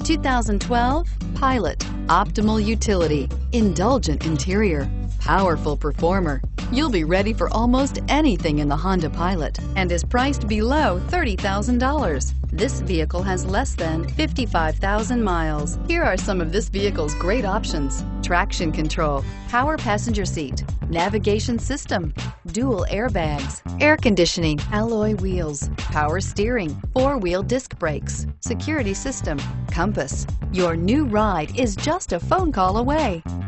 2012 Pilot. Optimal utility, indulgent interior, powerful performer. You'll be ready for almost anything in the Honda Pilot and is priced below $30,000. This vehicle has less than 55,000 miles. Here are some of this vehicle's great options: traction control, power passenger seat, navigation system, dual airbags, air conditioning, alloy wheels, power steering, four-wheel disc brakes, security system, compass. Your new ride is just a phone call away.